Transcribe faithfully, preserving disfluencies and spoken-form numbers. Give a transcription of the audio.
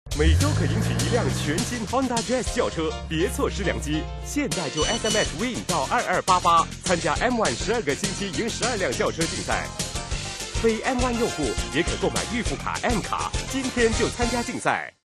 每周可赢取一辆全新 Honda Jazz 轿车，别错失良机！现在就 S M S Win 到二二八八，参加 M 一 十二个星期赢十二辆轿车竞赛。非 M 一 用户也可购买预付卡 M 卡，今天就参加竞赛。